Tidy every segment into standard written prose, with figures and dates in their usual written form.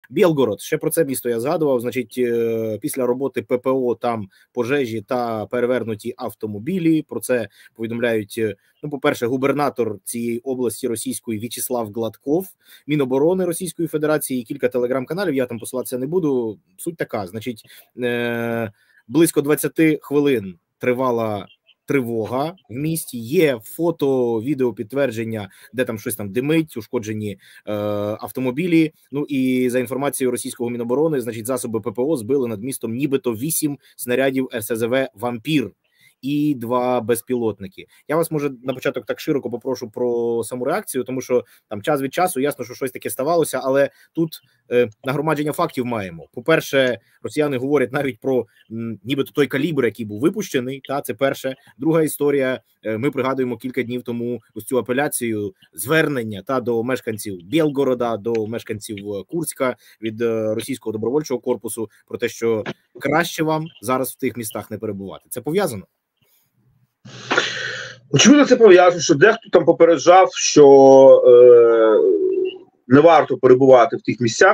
Білгород, ще про це місто я згадував, значить, після роботи ППО там пожежі та перевернуті автомобілі, про це повідомляють, ну, по-перше, губернатор цієї області російської В'ячеслав Гладков, Міноборони Російської Федерації і кілька телеграм-каналів, я там посилатися не буду, суть така, значить, близько 20 хвилин тривала тривога в місті, є фото, відео підтвердження, де там щось там димить, ушкоджені автомобілі. Ну і за інформацією російського Міноборони, значить, засоби ППО збили над містом нібито 8 снарядів РСЗВ «Вампір» і 2 безпілотники. Я вас, може, на початок так широко попрошу про саму реакцію, тому що там час від часу ясно, що щось таке ставалося, але тут нагромадження фактів маємо. По-перше, росіяни говорять навіть про нібито той калібр, який був випущений, та це перше. Друга історія, ми пригадуємо кілька днів тому ось цю апеляцію, звернення та до мешканців Білгорода, до мешканців Курська від російського добровольчого корпусу про те, що краще вам зараз в тих містах не перебувати. Це пов'язано? Очевидно, це пов'язано, що дехто там попереджав, що не варто перебувати в тих місцях,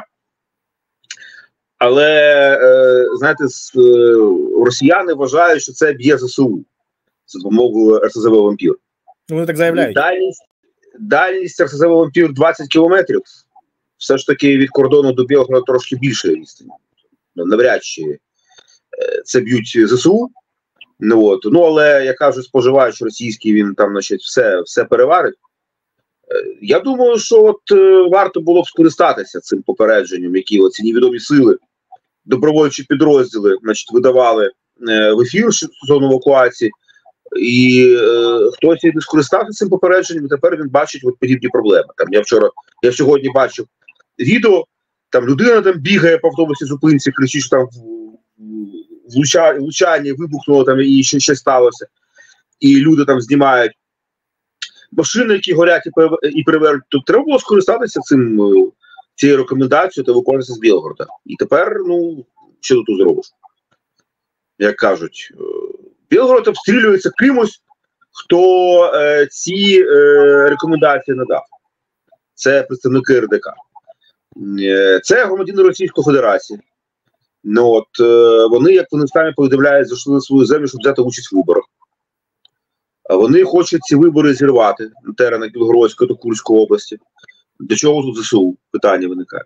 але, знаєте, росіяни вважають, що це б'є ЗСУ за допомогою РСЗВ «Вампір». Вони так заявляють. Дальність РСЗВ «Вампір» 20 кілометрів. Все ж таки від кордону до Білгорода трошки більше відстань. Навряд чи це б'ють ЗСУ. Ну, але, як кажуть, споживач російський, він там, значить, все переварить. Я думаю, що от варто було б скористатися цим попередженням, які оці невідомі сили, добровольчі підрозділи, значить, видавали в ефір стосовно евакуації, і хтось не скористався цим попередженням, і тепер він бачить от подібні проблеми. Там я сьогодні бачив відео, там людина там бігає по автобусі зупинці, кричить, що там влучання вибухнуло там і щось сталося. І люди там знімають машини, які горять і перевернуть. Тобто треба було скористатися цією рекомендацією та евакуюватися з Білгорода. І тепер, ну, що тут зробиш? Як кажуть, Білгород обстрілюється кимось, хто ці рекомендації надав. Це представники РДК. Це громадяни Російської Федерації. Ну, от, вони, як вони самі повідомляють, зайшли на свою землю, щоб взяти участь в виборах. Вони хочуть ці вибори зірвати на теренах Білгородської та Курської області. До чого тут ЗСУ? Питання виникає.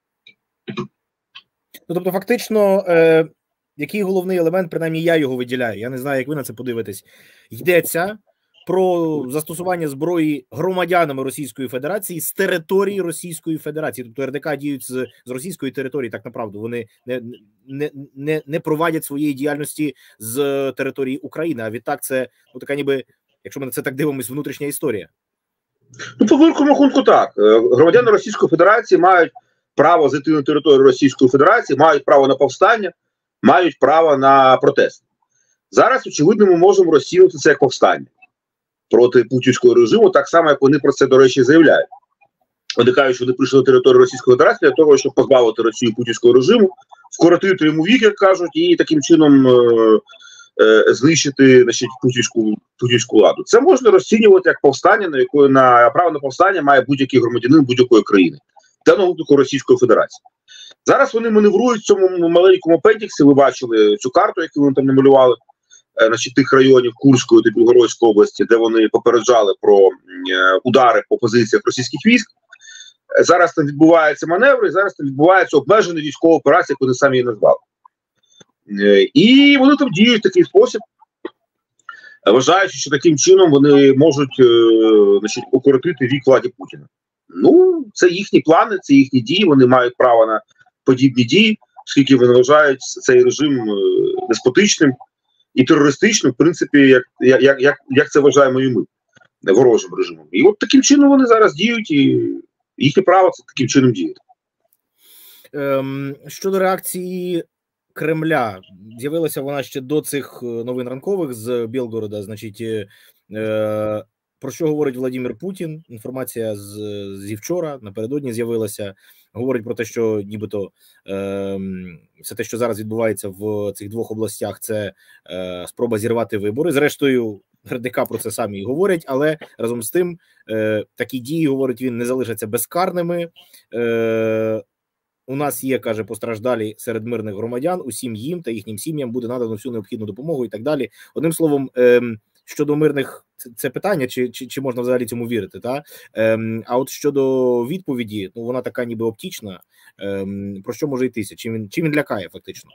Ну, тобто, фактично, який головний елемент, принаймні я його виділяю, я не знаю, як ви на це подивитесь, йдеться про застосування зброї громадянами Російської Федерації з території Російської Федерації. Тобто РДК діють з російської території, так направду. Вони не провадять своєї діяльності з території України. А відтак це, ну, така ніби, якщо ми на це так дивимося, внутрішня історія. Ну, по великому рахунку так. Громадяни Російської Федерації мають право зайти на територію Російської Федерації, мають право на повстання, мають право на протест. Зараз, очевидно, ми можемо розцінити це як повстання проти путінського режиму, так само, як вони про це, до речі, заявляють. Вони кажуть, що вони прийшли на територію Російської Федерації для того, щоб позбавити Росію путінського режиму, вкоротити йому вік, як кажуть, і таким чином знищити, значить, путінську владу. Це можна розцінювати як повстання, на право на повстання має будь-який громадянин будь-якої країни, в даному випадку Російської Федерації. Зараз вони маневрують в цьому маленькому апендіксі, ви бачили цю карту, яку вони там намалювали, значить, тих районів Курської та Білгородської області, де вони попереджали про удари по позиціях російських військ. Зараз там відбуваються маневри, зараз там відбувається обмежена військова операція, як вони самі її назвали. І вони там діють в такий спосіб, вважаючи, що таким чином вони можуть, значить, укоротити вік владі Путіна. Ну, це їхні плани, це їхні дії, вони мають право на подібні дії, оскільки вони вважають цей режим деспотичним і терористичним, в принципі, як це вважаємо і ми, ворожим режимом. І от таким чином вони зараз діють, і їхнє право це таким чином діяти. Щодо реакції Кремля, з'явилася вона ще до цих новин ранкових з Білгорода, значить, про що говорить Владимир Путін? Інформація зі вчора, напередодні з'явилася. Говорить про те, що нібито все те, що зараз відбувається в цих двох областях, це спроба зірвати вибори. Зрештою, РДК про це самі і говорять, але разом з тим такі дії, говорить він, не залишаться безкарними. у нас є, каже, постраждалі серед мирних громадян, усім їм та їхнім сім'ям буде надано всю необхідну допомогу і так далі. Одним словом, щодо мирних, це питання, чи можна взагалі цьому вірити, та? А от щодо відповіді, ну вона така ніби оптічна, про що може йтися? Чим він лякає фактично?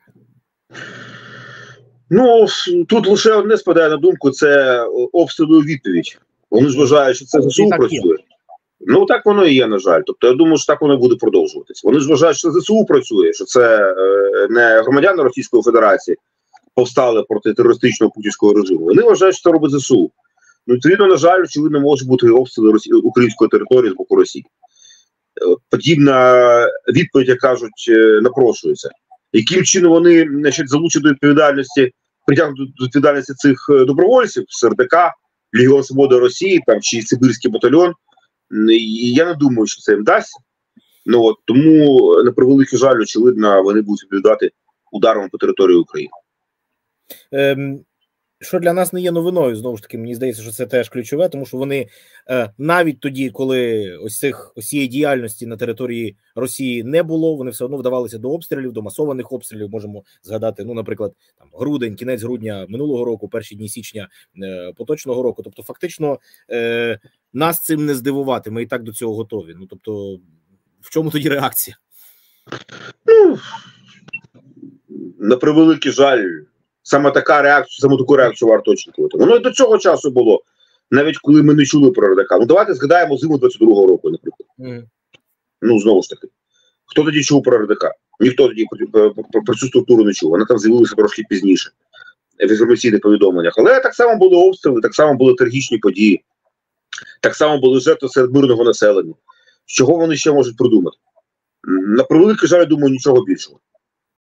Ну, тут лише одне спадає на думку, це обстрілу відповідь. Вони ж вважають, що це ЗСУ працює. Ну, так воно і є, на жаль. Тобто, я думаю, що так воно буде продовжуватись. Вони ж вважають, що ЗСУ працює, що це не громадяни Російської Федерації повстали проти терористичного путінського режиму. Вони вважають, що це робить ЗСУ. Ну, відповідно, на жаль, очевидно, можуть бути обстріли української території з боку Росії. Подібна відповідь, як кажуть, напрошується. Яким чином вони, значить, залучать до відповідальності, притягнуть до відповідальності цих добровольців з РДК, Легіон Свободи Росії, там, чи Сибірський батальйон, і я не думаю, що це їм дасть. Ну, от, тому, на превеликий жаль, очевидно, вони будуть відповідати ударом по території України. Що для нас не є новиною, знову ж таки, мені здається, що це теж ключове, тому що вони навіть тоді, коли ось цієї діяльності на території Росії не було, вони все одно вдавалися до обстрілів, до масованих обстрілів. Можемо згадати, ну, наприклад, там грудень, кінець грудня минулого року, перші дні січня поточного року. Тобто, фактично, нас цим не здивувати. Ми і так до цього готові. Ну, тобто, в чому тоді реакція? Ну, на превеликий жаль, саме таку реакцію варто очікувати. Воно і до цього часу було, навіть коли ми не чули про РДК. Ну, давайте згадаємо зиму 22-го року, наприклад. Ну, знову ж таки. Хто тоді чув про РДК? Ніхто тоді про цю структуру не чув. Вона там з'явилася трошки пізніше в інформаційних повідомленнях. Але так само були обстріли, так само були трагічні події, так само були жертви серед мирного населення. Чого вони ще можуть придумати? На превеликий жаль, думаю, нічого більшого.